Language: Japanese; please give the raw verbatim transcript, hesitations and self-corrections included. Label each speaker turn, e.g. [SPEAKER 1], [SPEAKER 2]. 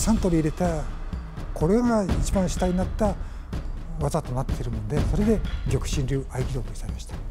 [SPEAKER 1] さん通り入れた、これが一番主体になった技となっているもんで、それで玉真流合気道とされました。